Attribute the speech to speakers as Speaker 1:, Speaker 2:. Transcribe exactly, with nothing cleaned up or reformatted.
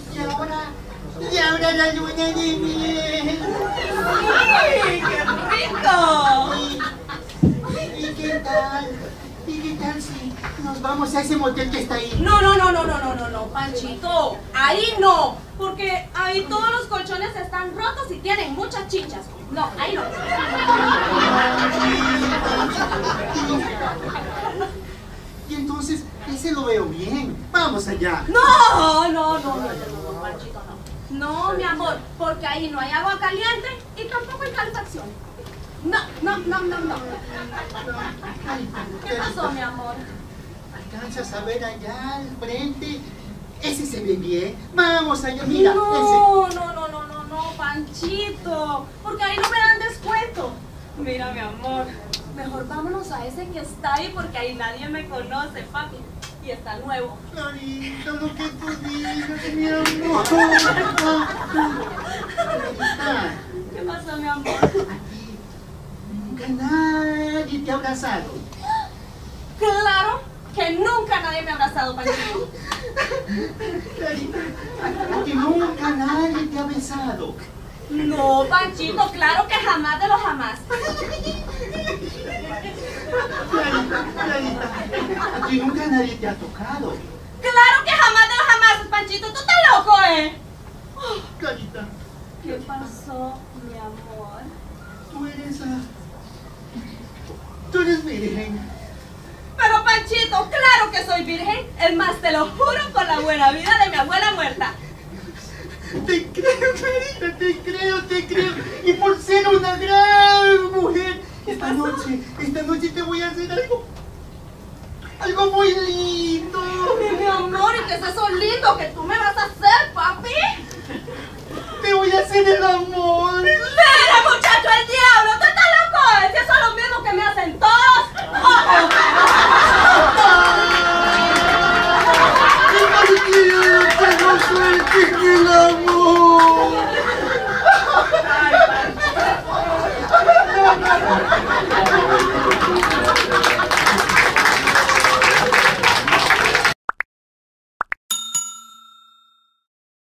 Speaker 1: Y ahora, y ahora la luna de miel.
Speaker 2: ¡Ay, qué rico!
Speaker 1: ¿Y, y qué tal? ¿Y qué tal si nos vamos a ese motel que está ahí?
Speaker 2: No, no, no, no, no, no, no, no, Panchito. Ahí no, porque ahí todos los colchones están rotos y tienen muchas chinchas. No, ahí no.
Speaker 1: Y entonces, ese lo veo bien. Vamos allá.
Speaker 2: No, no, no, no, no, no, Panchito, no. No, mi amor, porque ahí no hay agua caliente y tampoco hay calefacción. No, no, no, no, no. ¿Qué pasó, mi amor?
Speaker 1: ¿Alcanzas a ver allá al frente? Ese se ve bien. Vamos allá, mira.
Speaker 2: No,
Speaker 1: ese.
Speaker 2: no, no, no, no, no, Panchito, porque ahí no me dan descuento. Mira, mi amor, mejor vámonos a ese que está ahí porque ahí nadie me conoce, papi. Y está nuevo.
Speaker 1: Clarita, lo que tú digas, mi amor. Clarita,
Speaker 2: ¿Qué pasó, mi amor?
Speaker 1: aquí nunca nadie te ha abrazado.
Speaker 2: Claro que nunca nadie me ha abrazado, Panchito.
Speaker 1: Clarita, aquí nunca nadie te ha besado.
Speaker 2: No, Panchito, claro que jamás de los jamás.
Speaker 1: Clarita, Clarita, aquí nunca nadie te ha tocado.
Speaker 2: Claro que jamás de los jamás, Panchito, tú estás loco, ¿eh?
Speaker 1: Clarita,
Speaker 2: ¿Qué pasó, mi amor?
Speaker 1: tú eres... ah, tú eres virgen.
Speaker 2: Pero Panchito, claro que soy virgen. Es más, te lo juro por la buena vida de mi abuela muerta.
Speaker 1: Te creo, Clarita, te creo, te creo. Y por ser una gran mujer, esta noche, esta noche te voy a hacer algo, algo muy lindo.
Speaker 2: Mi amor, ¿y qué es eso lindo que tú me vas a hacer, papi?
Speaker 1: Te voy a hacer el amor.